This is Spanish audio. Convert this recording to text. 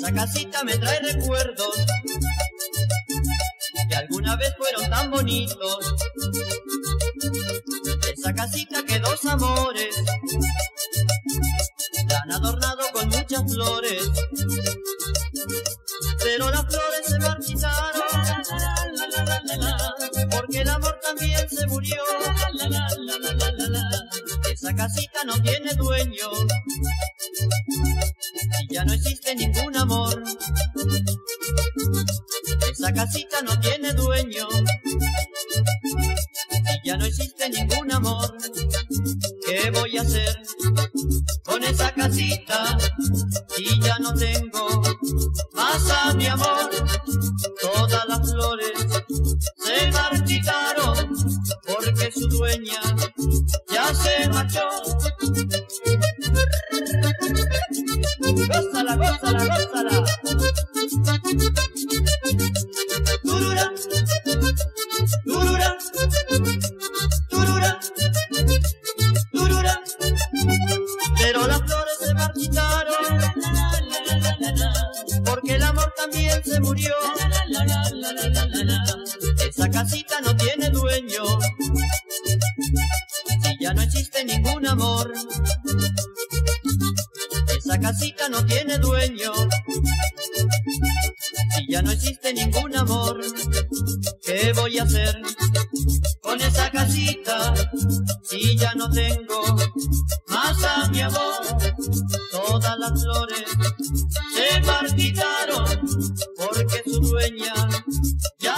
Esa casita me trae recuerdos que alguna vez fueron tan bonitos. Esa casita que dos amores la han adornado con muchas flores, pero las flores se marchitaron porque el amor también se murió. Esa casita no tiene dueño y ya no existe ningún amor. Esa casita no tiene dueño y ya no existe ningún amor. ¿Qué voy a hacer con esa casita si ya no tengo más a mi amor? Todas las flores se marchitaron porque su dueña ya se marchó. Gózala, gózala, gózala. Turura, turura, turura, turura. Pero las flores se marchitaron porque el amor también se murió. Esa casita no tiene dueño y ya no existe ningún amor. Esa casita no tiene dueño y ya no existe ningún amor. ¿Qué voy a hacer con esa casita si ya no tengo más a mi amor? Todas las flores se marchitaron porque su dueña ya